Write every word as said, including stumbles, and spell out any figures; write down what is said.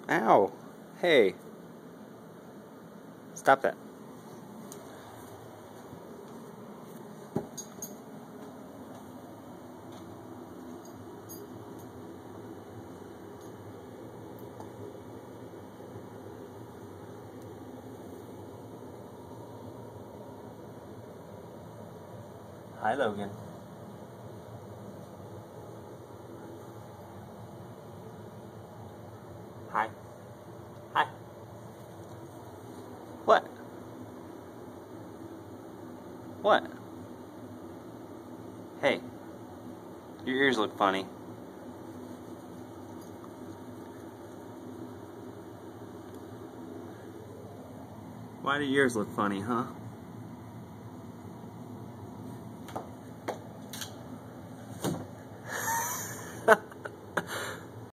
Ow! Hey! Stop that. Hi, Logan. Hi. Hi. What? What? Hey. Your ears look funny. Why do your ears look funny, huh?